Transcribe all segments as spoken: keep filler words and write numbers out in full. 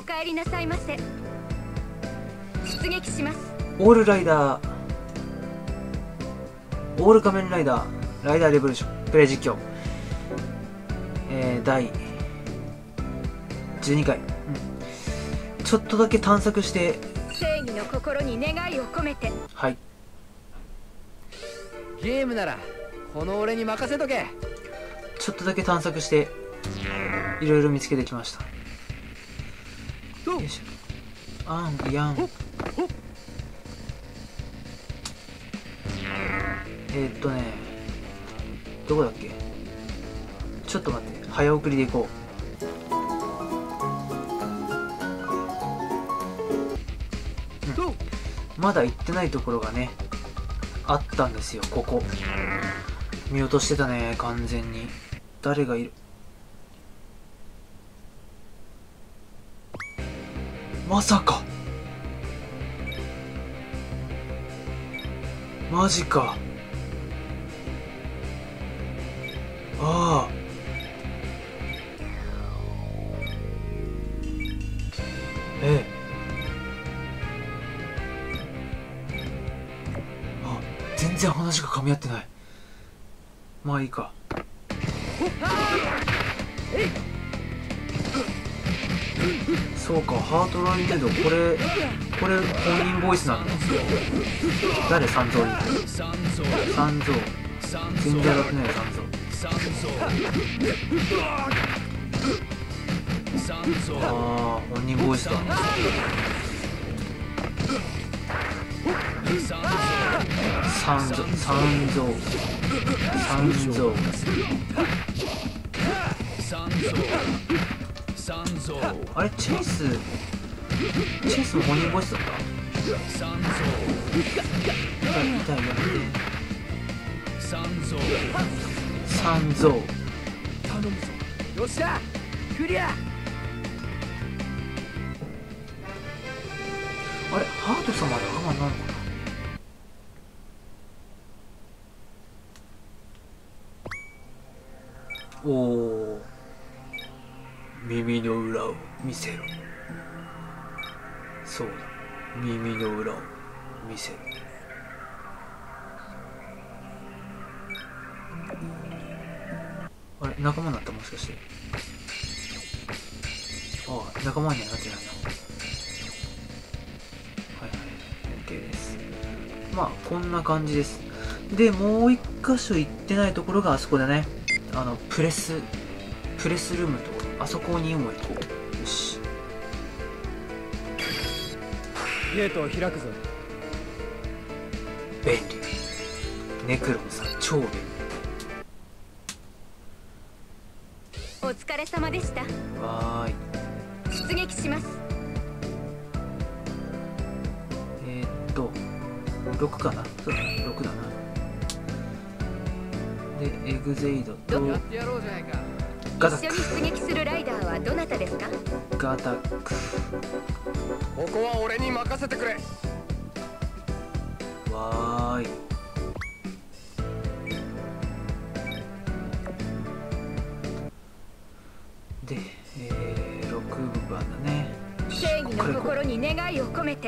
帰りなさいませ。出撃します。 オールライダーオール仮面ライダーライダーレボリューションプレイ実況、えー、だいじゅうにかい、うん、ちょっとだけ探索して。 正義の心に願いを込めて。 はい、 ゲームならこの俺に任せとけ。 ちょっとだけ探索していろいろ見つけてきました。よいしょ。あんやん。えー、っとねどこだっけ。ちょっと待って、早送りでいこう。うん、まだ行ってないところがねあったんですよ。ここ見落としてたね完全に。誰がいる。まさかマジか。ああええあ、全然話が噛み合ってない。まあいいか。そうか、ハートラインデード、これこれ本人ボイスなんだ。誰？三蔵に三蔵全然やってないよ三蔵。ああ本人ボイスだ。三蔵三蔵三蔵あれチェイスチェイスも本人ボイスだった。痛い痛いやめて。三蔵頼むぞ。よっしゃクリア。あれハート様で我慢なのかな。おお耳の裏を見せろ。そうだ耳の裏を見せろ。あれ仲間になった。もしかしてああ仲間にはなってないな。はいはい OK です。まあこんな感じです。でもう一箇所行ってないところがあそこだね。あのプレスプレスルームとあそこにも行こう。よしゲートを開くぞ。 便利。ネクロンさん超便利。 お疲れ様でした。 わーい出撃します。 えー、っとろくかな。そうだなろくだな。でエグゼイドとやってやろうじゃないか。 ガタック。 一緒に出撃するライダーはどなたですか。 ガタック。 ここは俺に任せてくれ。 わーいで、えー、ろくばんだね。 正義の心に願いを込めて。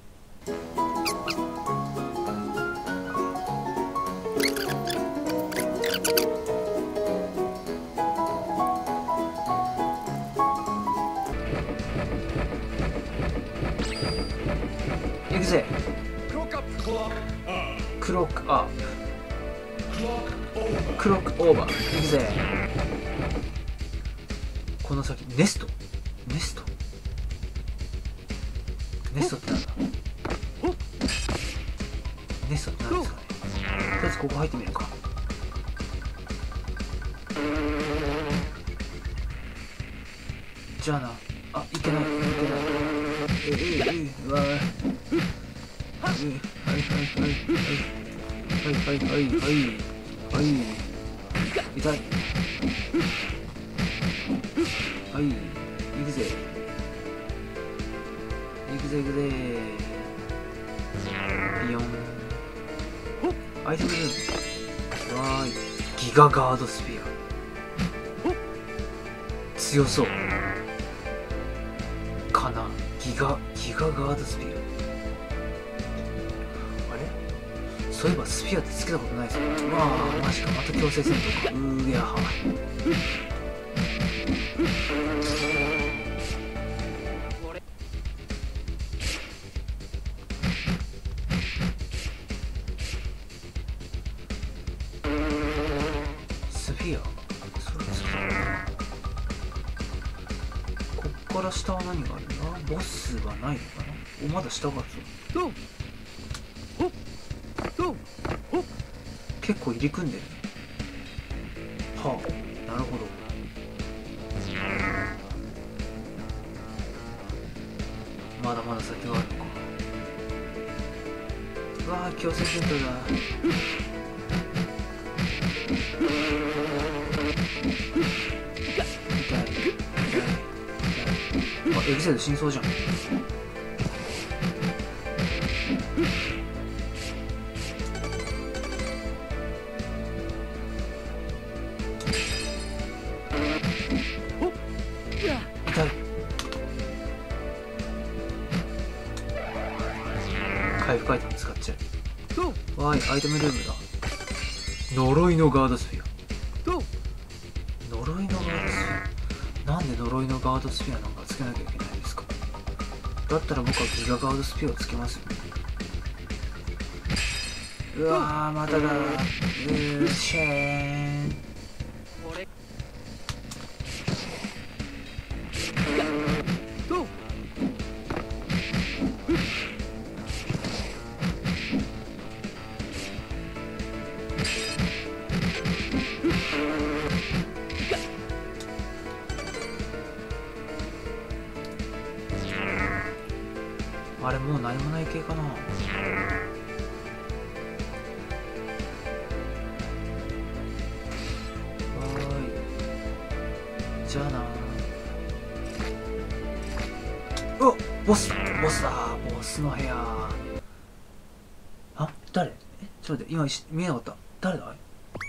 行くぜ。クロックアップクロックオーバー。行くぜ。この先ネストネストネストってなんだ。ネストって何ですかね。とりあえずここ入ってみるか。じゃあなあいけないいけない。ええええわーはいはいはいはいはいはいはいはい痛い。はい行くぜ行くぜ行くぜ。ビヨンアイテムルーム。わーいギガガードスピア強そう。 かな。ギガギガガードスピア。あれ、そういえばスピアってつけたことないぞ。うわあマジか、また強制戦闘か。うーやはスフィア、それそれこっから下は何があるんだ。ボスはないのかな。お、まだ下があるぞ。結構入り組んでる。はあ、なるほど。まだまだ先があるのか。うわー、強制戦闘だ。痛い痛い。あ、エグゼル真相じゃん。痛い。回復アイテム使っちゃう。わーい、アイテムルームだ。呪いのガードスフィア。呪いのガードスフィア、なんで呪いのガードスフィアなんかつけなきゃいけないんですか。だったら僕はギガガードスフィアをつけますよ。うわー、まただ。うーシェーン。あれ、もう何もない系かな。はーい、じゃあな。うわっ、ボスボスだ。ボスの部屋。あ、誰？え、ちょっと待って、今見えなかった。誰だ。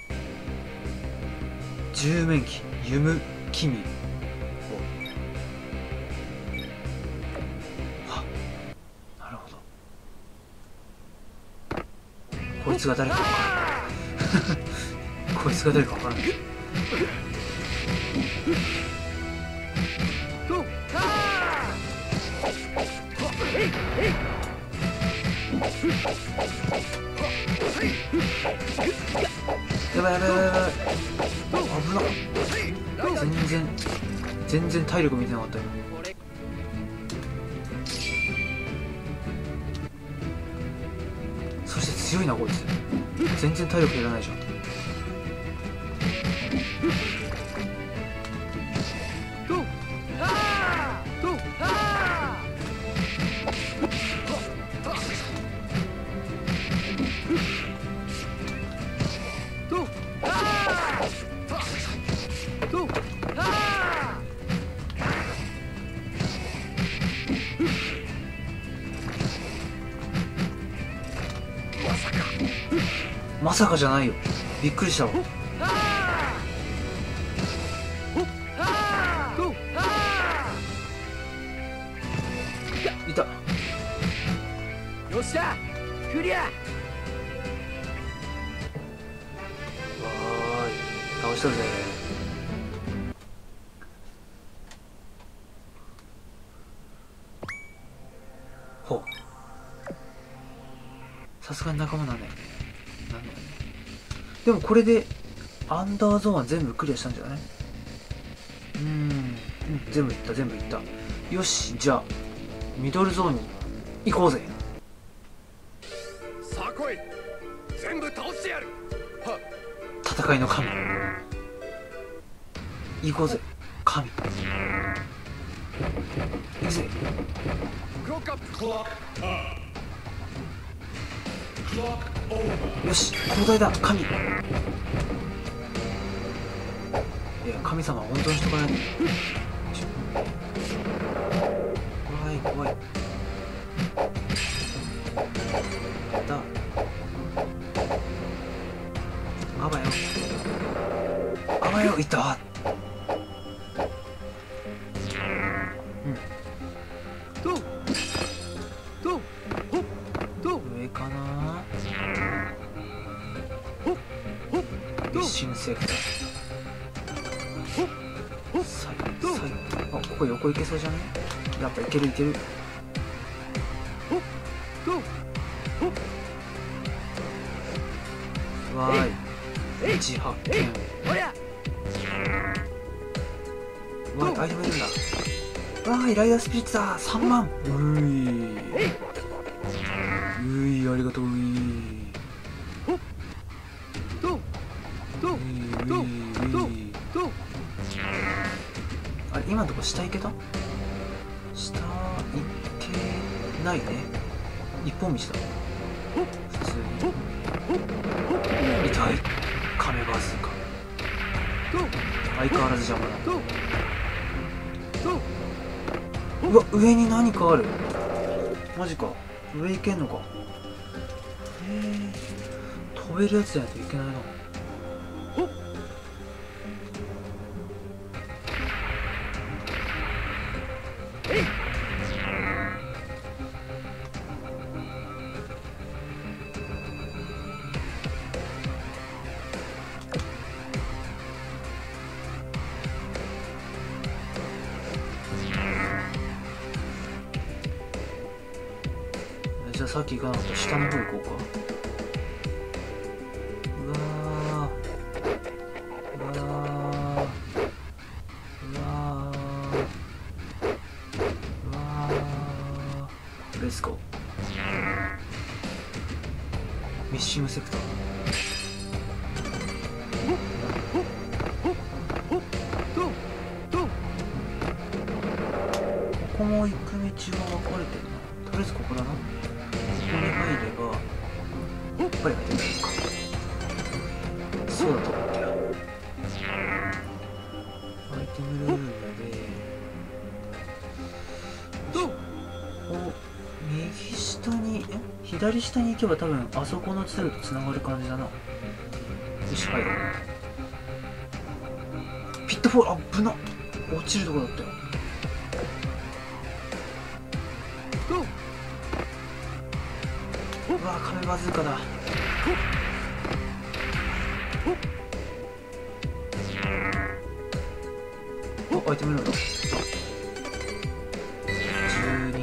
十面機ユムキミ。こいつが誰か分からんこいつが誰か分からん。やばいやばいやばいやばい。危な。全然全然体力見てなかったよ。そして強いなこいつ。全然体力いらないじゃん。まさかじゃないよ。びっくりしたわ。いた。 よっしゃクリア。 わーい、倒したぜ。ほう、さすがに仲間なんだよね。なんだよね。でもこれでアンダーゾーンは全部クリアしたんじゃない？うーん、うん、全部いった全部いった。よし、じゃあミドルゾーンに行こうぜ。 さあ来い、全部倒してやる。は戦いの神、行こうぜ神。行くぜ。 クロックアップ。 よし、交代だ神。いや、神様は本当に人がないんだよ。怖い怖い。やった。あばよあばよ、いった。うん、オッケーオッケー。 OK セーフだ。さいさいあ、ここ横行けそうじゃね？やっぱいけるいける。わーい、自発見。わーい、アイテムいるんだ。わーい、ライダースピリッツだ。さんまん。うーいうい、ありがとう。ういあれ、今のとこ下行けた？下行けないね。一本道だ。普通に痛い。カメバズーカ相変わらず邪魔だ。うわ、上に何かある。マジか。上行けんのか。へえ、飛べるやつじゃないといけないな。じゃあさっき行かなかった下の方行こうか。うわーうわーうわーうわーレッツゴー。ミッシングセクター。ここも行く道が分かれてるな。とりあえずここだな。ここに入ればやっぱり入ってないのか。そうだと思ったよ。アイテムルームでお右下にえ左下に行けば多分あそこのツールとつながる感じだな。よし、入ろう。ピットフォール、あぶなっ、落ちるとこだったよ。うわー、カメバズーカだ。お、アイテムルームだ。じゅうに。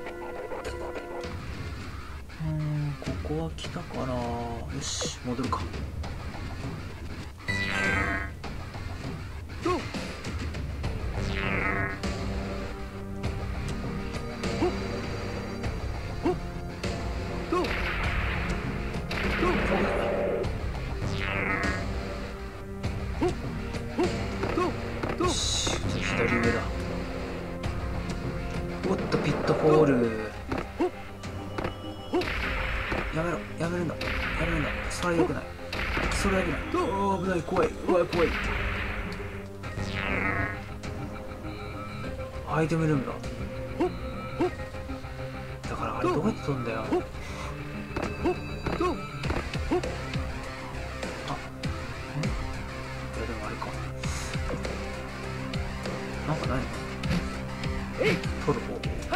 うーん、ここは来たから、よし、戻るか。左上だ。おっと、ピットフォール。やめろ、やめるんだ、やめるんだ。それは良くない、それは良くない。おー、危ない、怖い、うわ、怖い。アイテムルームだ。だからあれどうやって飛んだよ。あ、ん？いやでもあれか、なんかないの？取る方。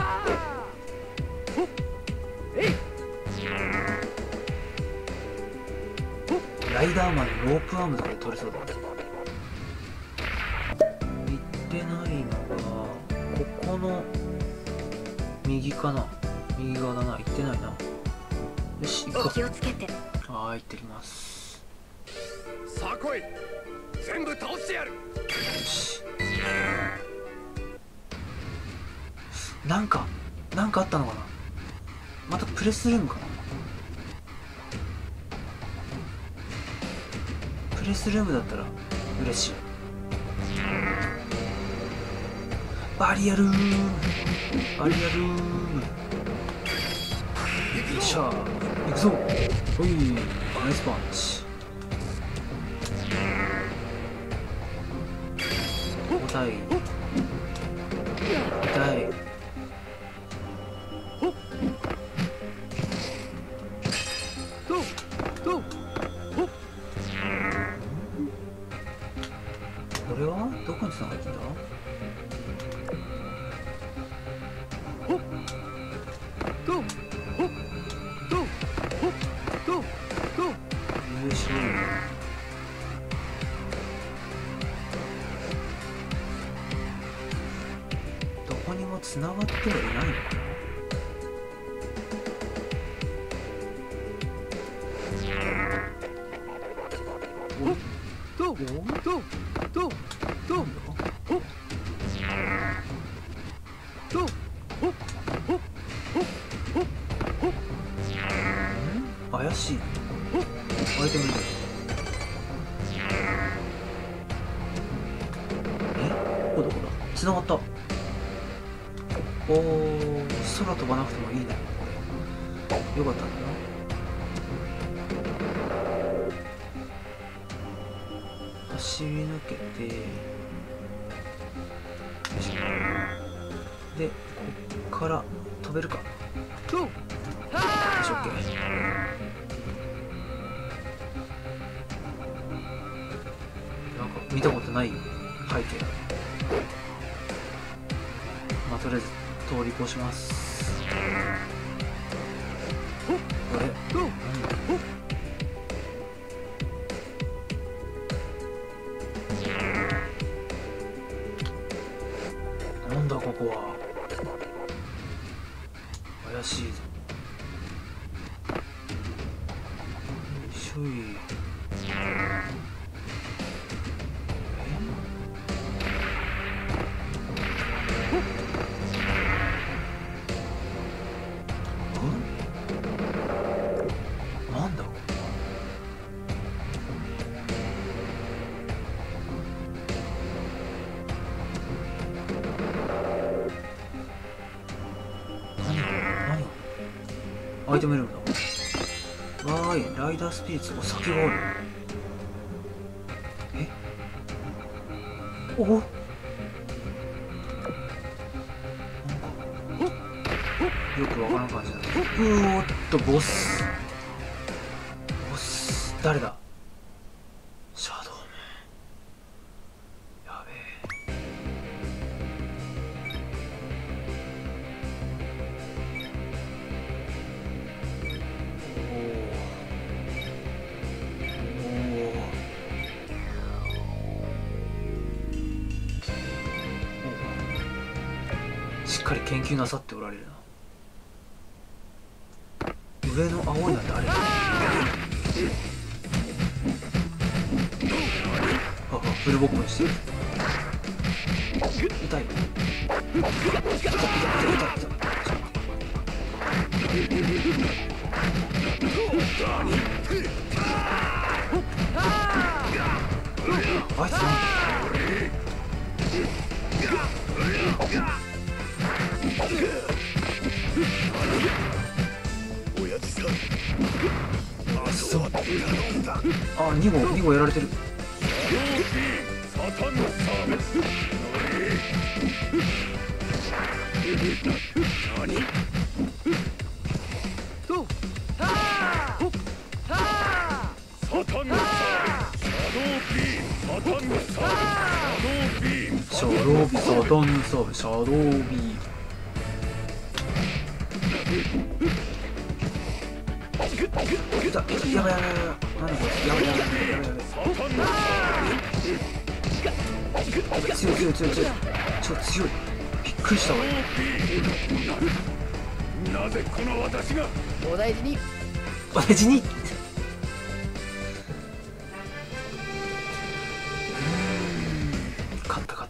ライダーマンのロープアームとかで取れそうだ。行ってないのがここの右かな。右側だな。行ってないな。よし、行こう。 気をつけて。 はーい、行ってきます。 さあ来い、全部倒してやる。 よし。なんかなんかあったのかな。またプレスルームかな。プレスルームだったら嬉しい。バリアルーム、バリアルーム。よっしゃー、行くぞ。ほい、ナイスパンチ。痛い痛い。これはどこにつながってんだ。よいしょ。 こにもつながってはいないのかな。 とととととほっとほっほっほっほっほっ。 怪しい。アイテムでえ、どこだどこだ、繋がった。おー、空飛ばなくてもいいねこれ。よかったんだな。走り抜けて、よいしょで、こっから飛べるか。 とよし、オッケー。なんか見たことない背景だ。まあとりあえず通り越します。これとなんだここは。怪しいぞ。よいしょい。なんだここは。何何アイテムルームだ。わーい、ライダースピリッツ、お酒がある。えおお、なんかよくわからん感じだ。うーっと、ボスボス誰だ。シャドウムやべえ。しっかり研究なさっておられるな。上の青いのは誰だ。ああ、フルボッコにしてる。痛い。痛い痛い痛い痛い痛い。あいつなんだ。あ、にごにごやられてる。 とシャドウビサタンサブシャドウビいたいた、やばいやばいやばい。なんだこれ。やばいやばいやばいやばいやばい。強い強い強い強い。ちょっと強い。びっくりしたわ。 なぜこの私が。お大事にお大事に。勝った勝った。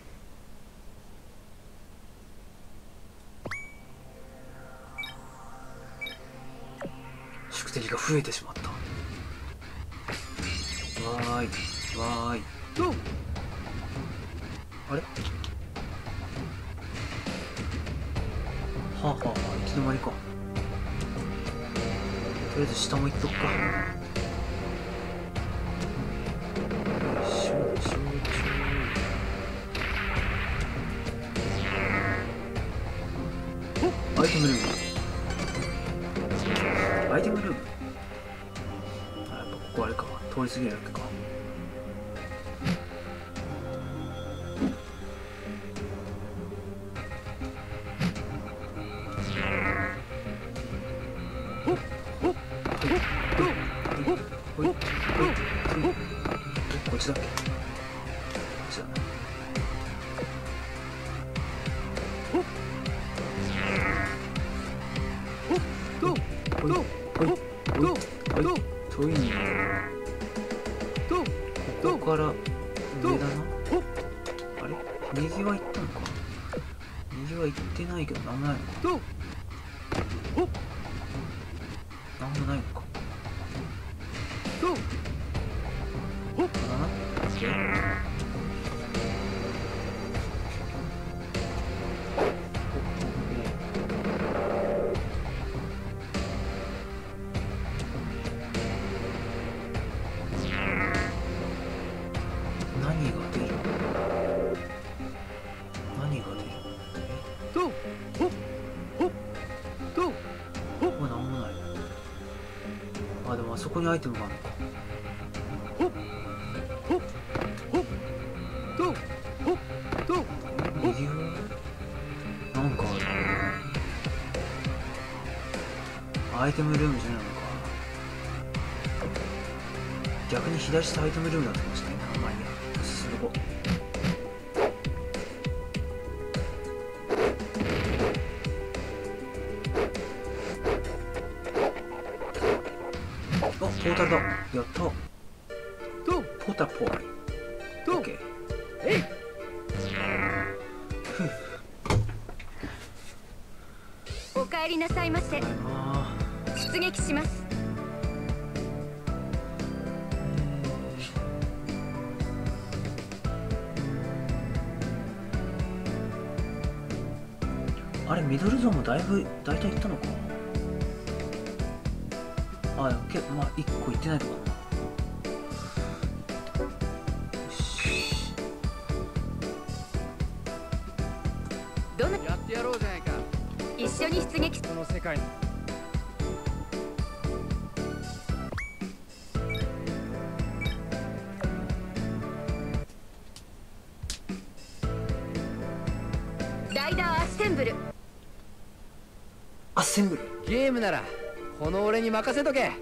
宿敵が増えてしまった。わーいわーい。あれはあはあはあ、いつの間にか。とりあえず下も行っとくか。よいしょよいしょよいしょ。アイテムルームアイテムルーム。あ、やっぱここあれか。通り過ぎるだけか。こっちだっけ。こっちだな。 ほいほいほいほいといい。ここから上だな。あれ右は行ったのか。右は行ってないけどなんもないのか。なんもないのか。ここだな。オッケー。そこにアイテムがあるのか。右はなんかある。アイテムルームじゃないのか。逆に左下アイテムルームだったかもしれないな。まあいいや、進んでこう。ポータルだ。やった。ポータルポール。オッケー。 お帰りなさいませ。出撃します。 あれミドルゾーンもだいぶ大体いったのか。あ、でもけまあいっこいってないとこだな。 どんなやってやろうじゃないか。 一緒に出撃。 この世界にライダーアッセンブル。 アッセンブル。 ゲームならこの俺に任せとけ。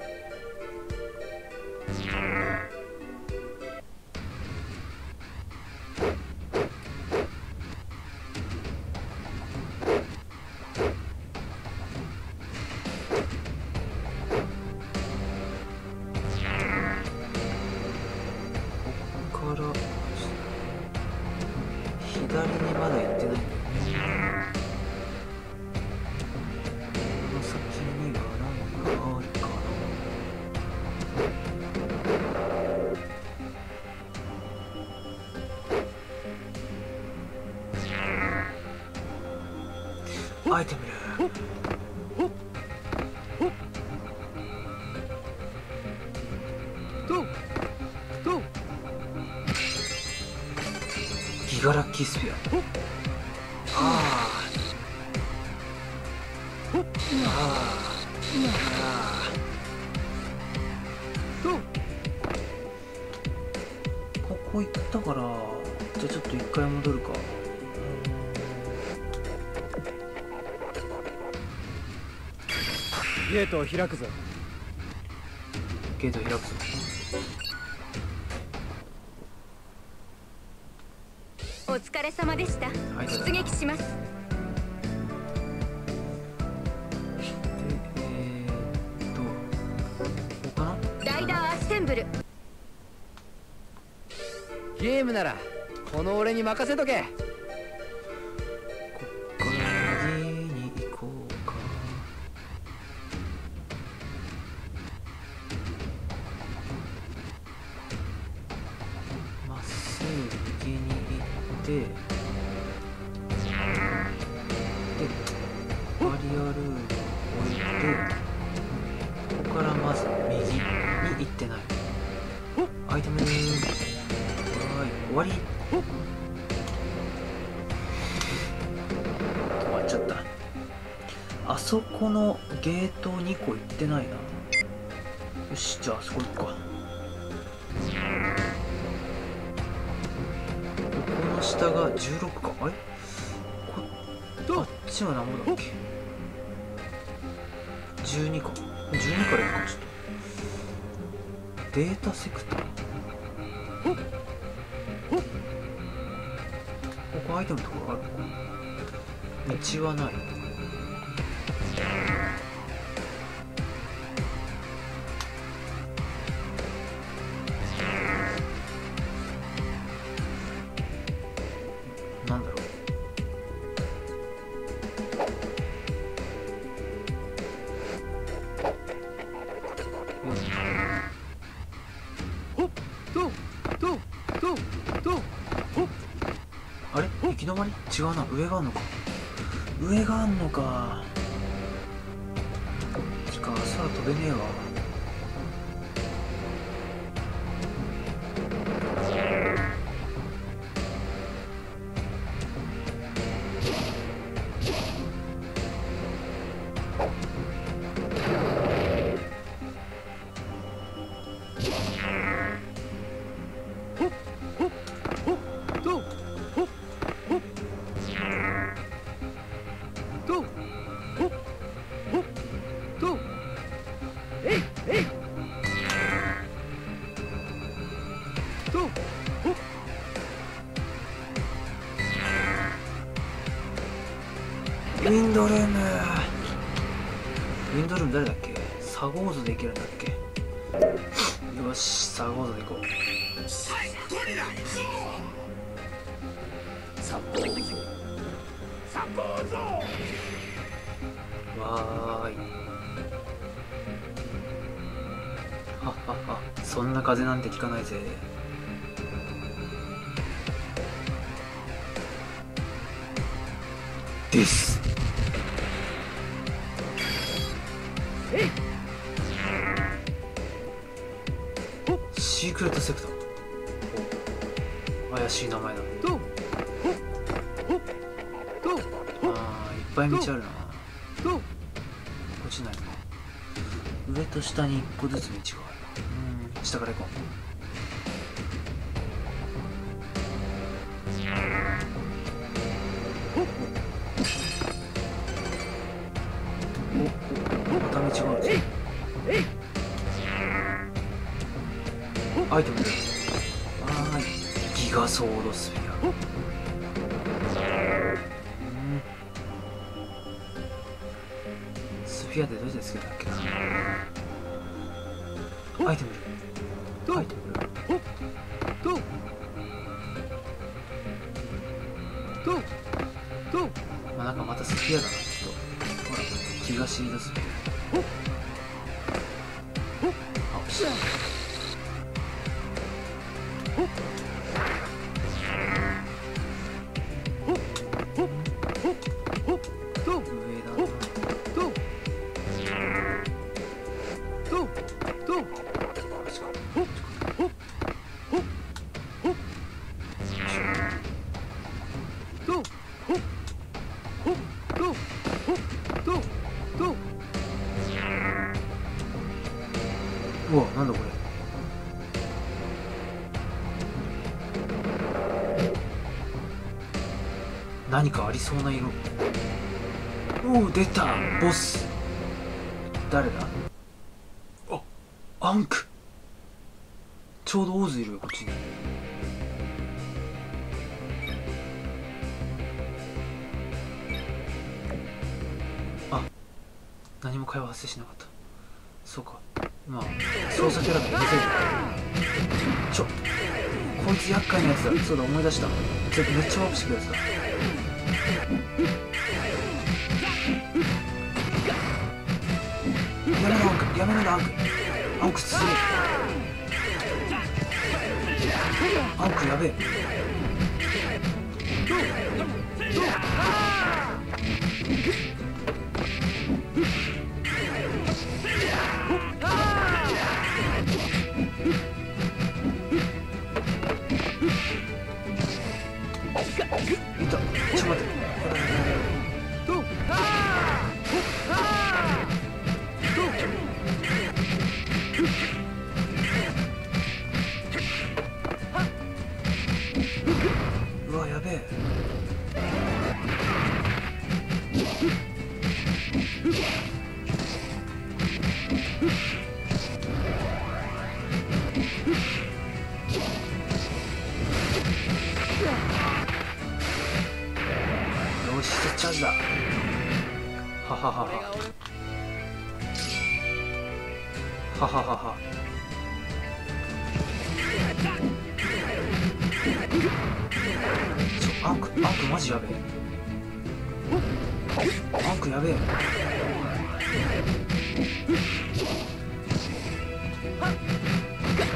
から左にまだ行ってないんだよね。この先には何かあるかな。アイテムギガラッキースフィア。あーあーここ行ったから、じゃあちょっと一回戻るか。 ゲートを開くぞ。 ゲート開くぞ。 お疲れ様でした。 はい、 出撃します。 で、えー、っとここかな。 ライダーアッセンブル。 ゲームならこの俺に任せとけ。 こっから右に行こうか。まっすぐ右に行って、でバリアルームを置いて、ここからまず右に行ってない。アイテムー。はい、終わり。止まっちゃった。あそこのゲートにこ行ってないな。よし、じゃああそこ行くか。ここの下がじゅうろくか。あれこあっちは何ぼだっけ。じゅうにか。じゅうにから行くか。ちょっとデータセクター。ここアイテムとかあるのか。道はない。 たまり違うな。上があんのか。上があんのか。しか空飛べねえわ。ウィンドルーム。ウィンドルーム誰だっけ。サゴーズでいけるんだっけ。よし、サゴーズでいこう。サポーゾサポーゾわーい。はっはっは、そんな風なんて聞かないぜ。ですシークレットセクター。怪しい名前だ。あー、いっぱい道あるな。こっちないな。上と下にいっこずつ道がある。うん、下から行こう。お、また道があるぞ。アイテム。あー、ギガソードスフィア。うん、スフィアでどうやってつけたっけな。アイテム。アイテム。まあなんかまたスフィアだな、ちょっと。ほら、気が知り出すみたいな。あ、よし。うわ、なんだこれ。何かありそうな色。おお、出たボス。誰だ。あ、アンク。ちょうどオーズいるよ、こっちに。あ、何も会話発生しなかった。そうか、まあ操作キャラが出てる。ちょ、こいつ厄介なやつだ。そうだ、思い出した。ちょっとめっちゃワープしてくるやつだ。やめろアンク、やめろアンク。アンクすげえ。アンクやべえ。いた。ちょっと待って。うわ、やべえ。よし、チャージだ。はははははははは。ちょ、アンク、アンクマジやべえ。アンクやべえ。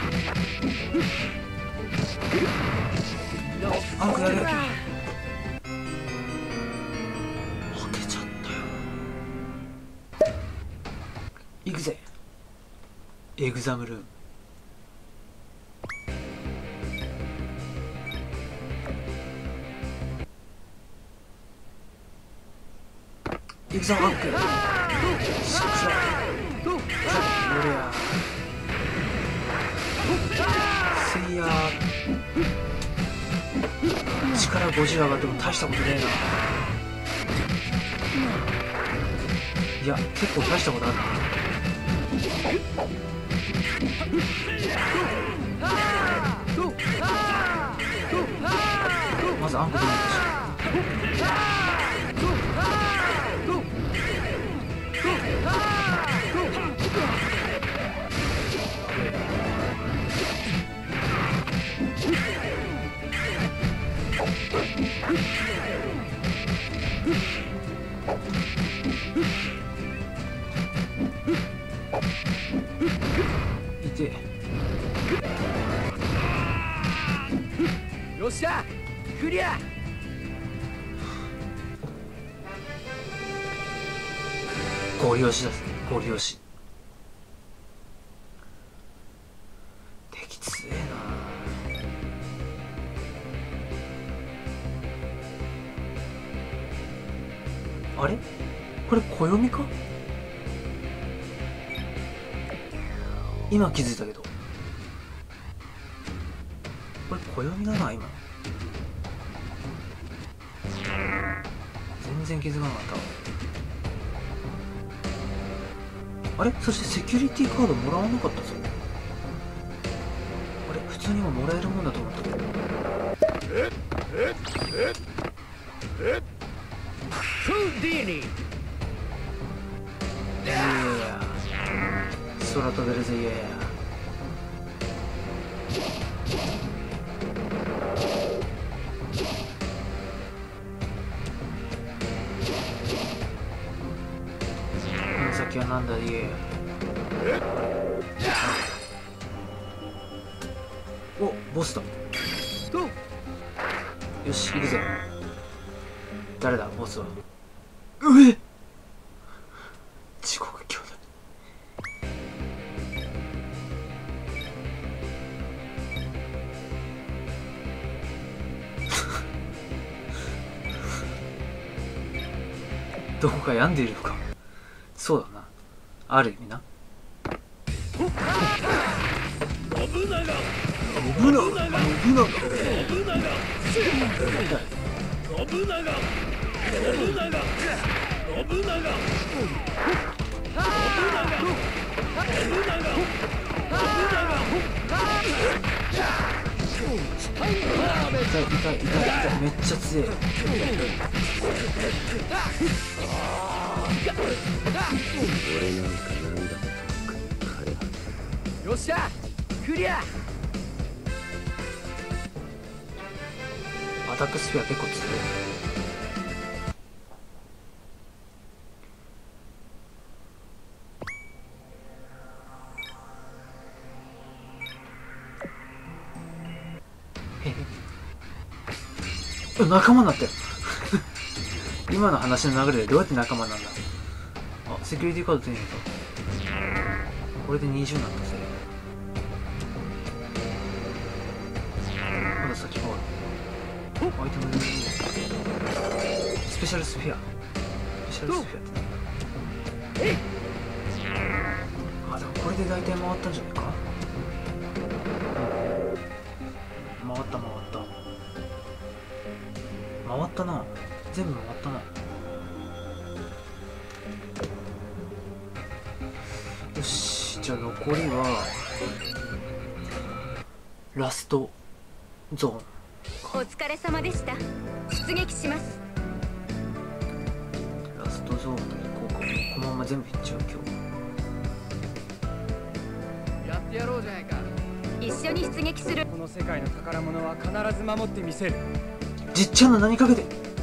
アンクやべえ。 エグザムルーム。エグザムバック。シャクシャク。よりゃ。せいや。力ごじゅう上がっても大したことねえな。いや、結構大したことあるな。まずアンコどうなったし。いてよっしゃクリア。 ゴリ押しだぜ、ゴリ押し。敵つえな。あれこれ暦か。今気づいたけどこれ暦だな。今全然気づかなかった。あれそしてセキュリティカードもらわなかったぞ。あれ普通にももらえるもんだと思ったけど。 フーディーニー。 いや空飛べるぜ。いやこの先はなんだ。いやおボスだ。よし行くぜ。誰だボスは。うえ地獄兄弟。どこか病んでいるのか。そうだな、ある意味な。 信長。 信長信長信長。信長。信長。信長。 痛い痛い痛い痛い。めっちゃ強い。 俺なんかなんだと彼。 よっしゃクリア。 アタックスピア結構強い。へへ仲間になったよ今の話の流れでどうやって仲間なんだ。あ、セキュリティカード手に入れた。これでにじゅうになったぜ。まだ先がある。アイテムでスペシャルスフィア。スペシャルスフィアってなんだ。あ、でもこれで大体回ったんじゃないか。うん、回った回った回ったな。全部回ったな。よし、じゃあ残りはラストゾーン。 お疲れ様でした。出撃します。 ラストゾーンに行こうか。このまま全部いっちゃう今日。 やってやろうじゃないか。 一緒に出撃する。 この世界の宝物は必ず守ってみせる。 じっちゃんの何かけて。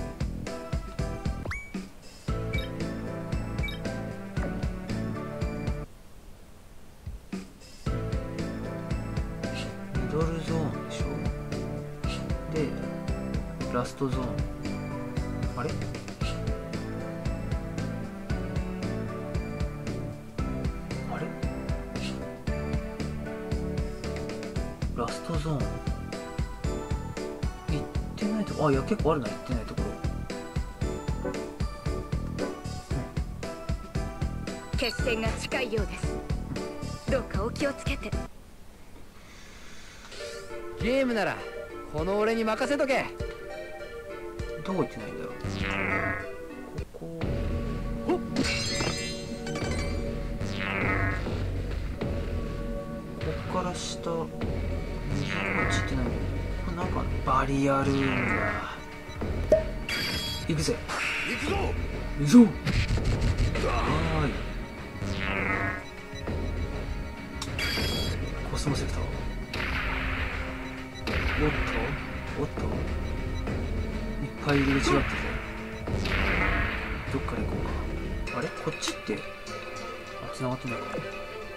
ミドルゾーンでしょ。でラストゾーン。あれあれラストゾーン行ってないとこ、あ、いや結構あるな、行ってないところ。 決戦が近いようです。どうかお気をつけて。 ゲームならこの俺に任せとけ。 どう行ってないんだろう。ここほっ、 こっから下、右こっち行ってないんだよ。これなんかバリアルームだ。行くぜ。 行くぞ。 行くぞ。はーい。コスモセクター。おっとおっと、いっぱい入り口があってて、どっから行こうか。あれこっちって、あ、繋がってないか。と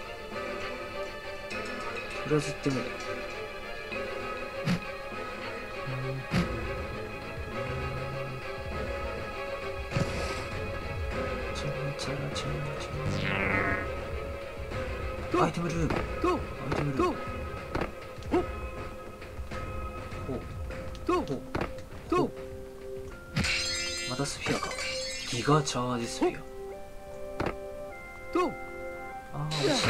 りあえず行ってみる。チャラチャラチャラチャラ。アイテムルーム。アイテムルーム。またスフィアか。ギガチャージスフィア。あー、落ち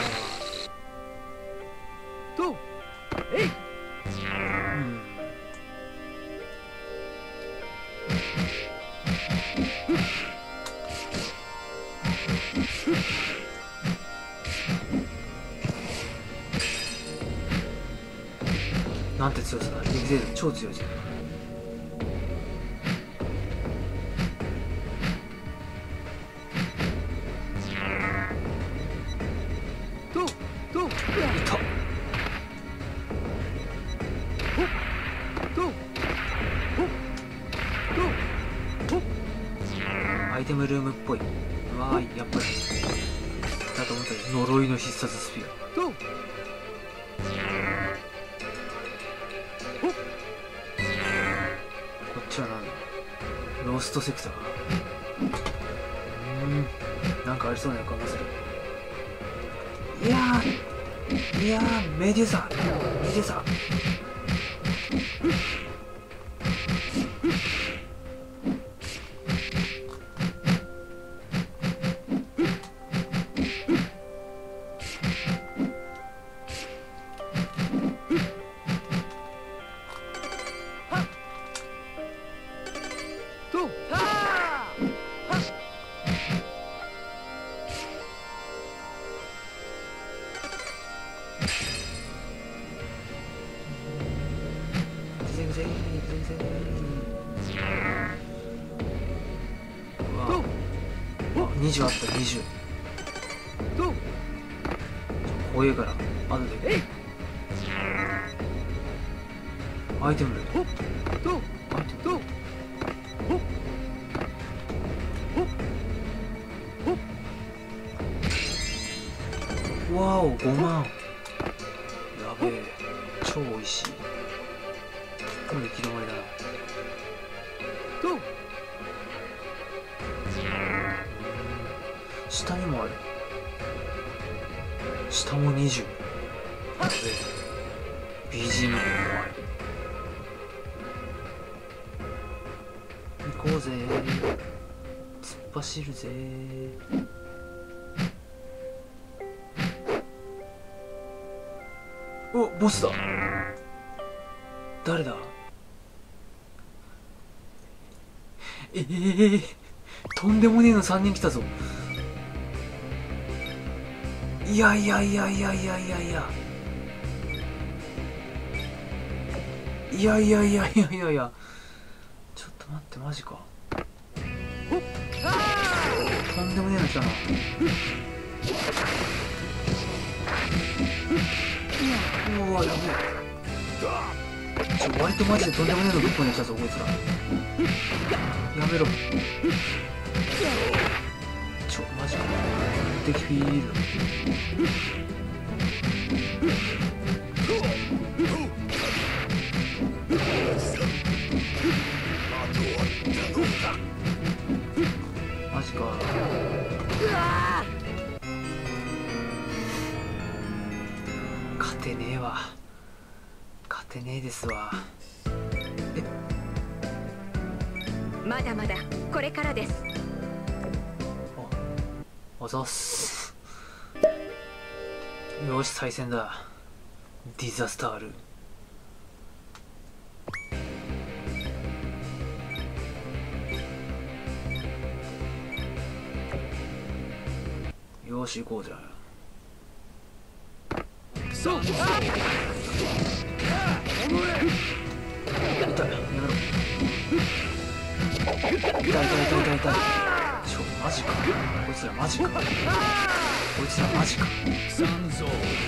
た。うん。なんて強さだ。エグゼル超強いじゃん。アイテムルームっぽい。うわー、やっぱりだと思ったら呪いの必殺スフィア。こっちはなんだ。ローストセクター。うーん、なんかありそうな予感がする。いやーいやーメデューサメデューサ。にじゅうあった。にじゅう怖えから後で。アイテムアイテムわお、ごまん。やべえ、超おいしい。これ行き止まりだな。下にもある。下もにじゅう。やべえ、 ビージーエム が怖い。行こうぜ、突っ走るぜ。お、ボスだ。誰だ。ええー、とんでもねえのさんにん来たぞ。いやいやいやいやいやいやいやいやいやいやいやいやいや、ちょっと待って、マジか。とんでもねえの来たな。うわ、やべえ。ちょ、割とマジでとんでもねえのぶっこんできたぞこいつら。やめろ。ちょ、マジか。敵フィールド。マジか。勝てねえわ。 ってねえですわ。え、 まだまだこれからです。 おざっす。よし、再戦だ。ディザスタール。よし、行こうじゃん。 そう。 痛い、やめろ。痛い痛い痛い痛い痛い。ちょ、マジか。こいつらマジか。こいつらマジか。 三蔵。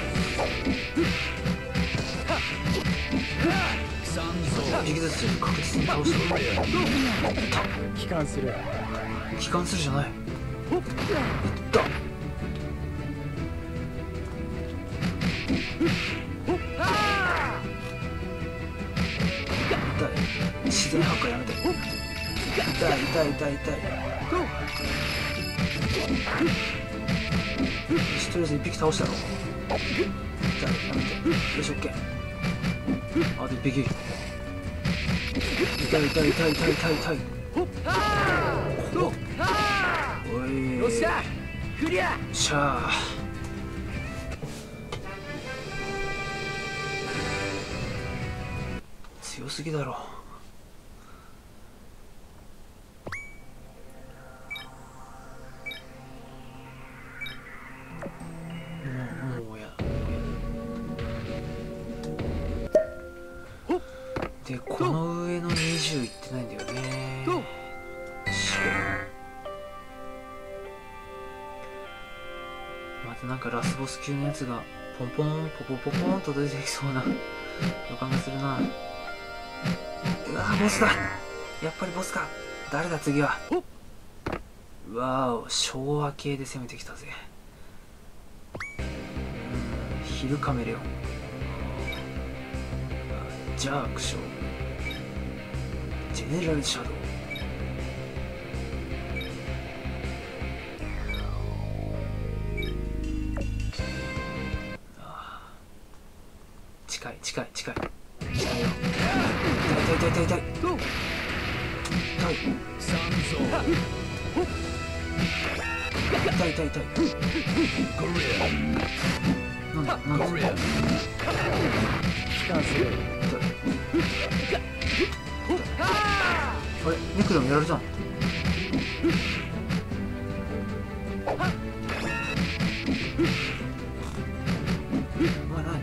三蔵。 一匹ずつ確実に倒してる。 帰還する。 帰還するじゃない。いった。痛い。自然発火やめて。痛い痛い痛い痛い。よし、とりあえず一匹倒したろ。痛い、やめて。よし、オッケー。あと一匹。痛い痛い痛い痛い痛い痛い。怖っ。おい。 よっしゃクリア。 しゃあ。強すぎだろ。で、この上のにじゅういってないんだよね。またなんかラスボス級のやつがポンポンポポポポンと出てきそうな予感がするな。うわー、ボスだ。やっぱりボスか。誰だ次は。うわーお、昭和系で攻めてきたぜ。うん、ヒルカメレオン、ジャークショー、ジェネラルシャドウ。ああ、近い近い近い近いよ。痛い痛い痛い痛い痛い痛い。 三蔵。 痛い痛い痛い。なんだなんだ。 帰還する。 あれ、ネクロもやられたの。お前何。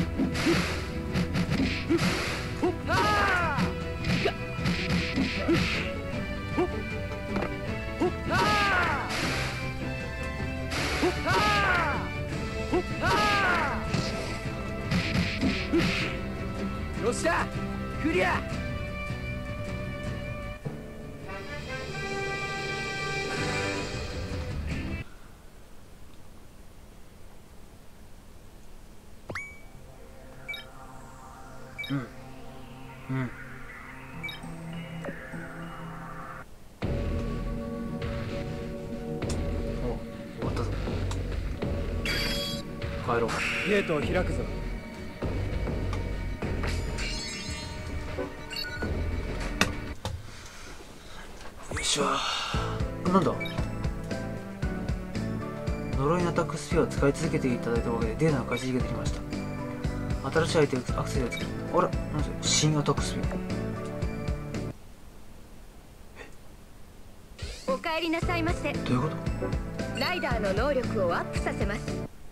よっしゃクリア。 うんうん。お、終わったぞ。帰ろう。 ゲートを開くぞ。 よいしょ。なんだ。呪いのアタックスフィアを使い続けていただいたおかげでデータの開示ができました。新しい相手アクセルをつける。あら、なんで新アタックスフィお帰りなさいませ。 ア。どういうこと。 ライダーの能力をアップさせます。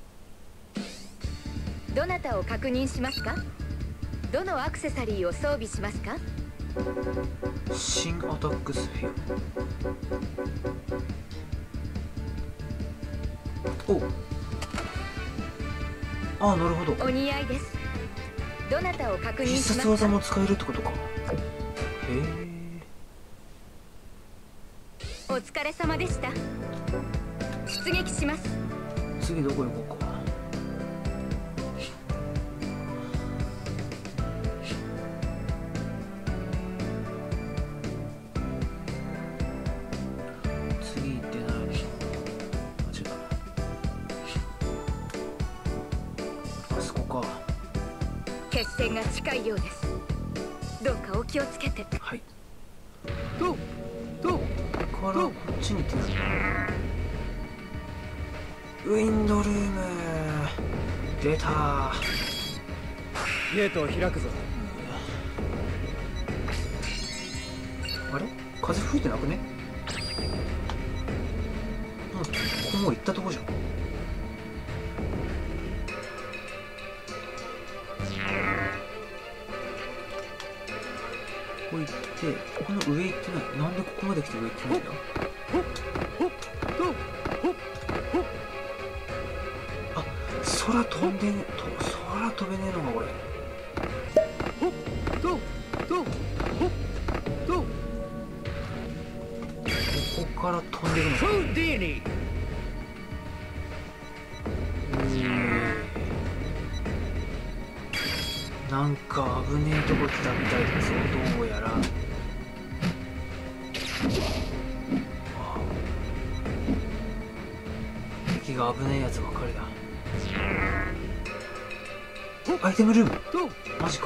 どなたを確認しますか。どのアクセサリーを装備しますか。 新アタックスフィア。お、ああ、なるほど。 お似合いです。どなたを確認し必ますか。 殺技も使えるってことか。へえ。 お疲れ様でした。出撃します。 次どこ行こうか。次行ってないの。あ、違う。あそこか。 決決戦が近いようです。どうかお気をつけて。 はい。 ととからこっちに行ってない。ウィンドルーム出たー。 ゲートを開くぞ。 あれ風吹いてなくね？うん、ここもう行ったとこじゃん。ここ行って、この上行ってない。なんでここまで来て上行ってないんだ？あ、空飛んでね、と空飛べねえのかこれ。ここから飛んでるのか。なんか危ねえとこ来たみたいだぞ、どうやら。敵が危ねえやつばかりだ。アイテムルームマジか。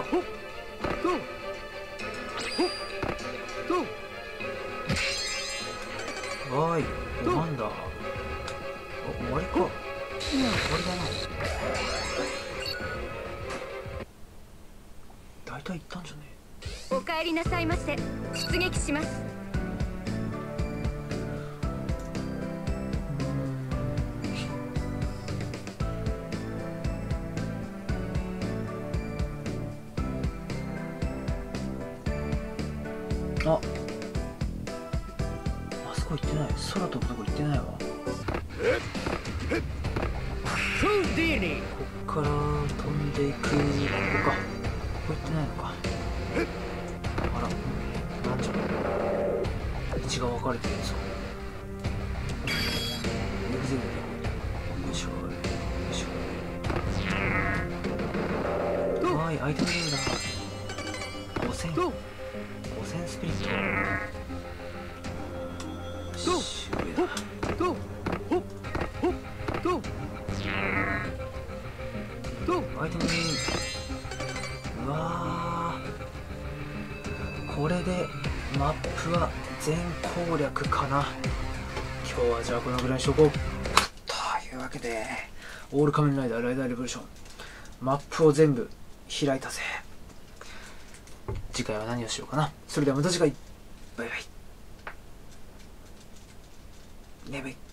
わーい、なんだ。あ、終わりか。終わりだな。大体行ったんじゃねお帰りなさいませ。出撃します。 あ、あそこ行ってない。空飛ぶとこ行ってないわ。こっから飛んでいく。ここか。ここ行ってないのか。あら、なんじゃろう。道が分かれてるぞ。エグゼルで。よいしょ、よいしょ。わーい、アイテムルームだ。ごせん。ごせんスピリット。よし、上だ。アイテムルーム。うわー、これでマップは全攻略かな。今日はじゃあこのぐらいにしとこう。というわけでオール仮面ライダーライダーレボリューションマップを全部開いたぜ。次回は何をしようかな。それではまた次回。バイバイ。眠い。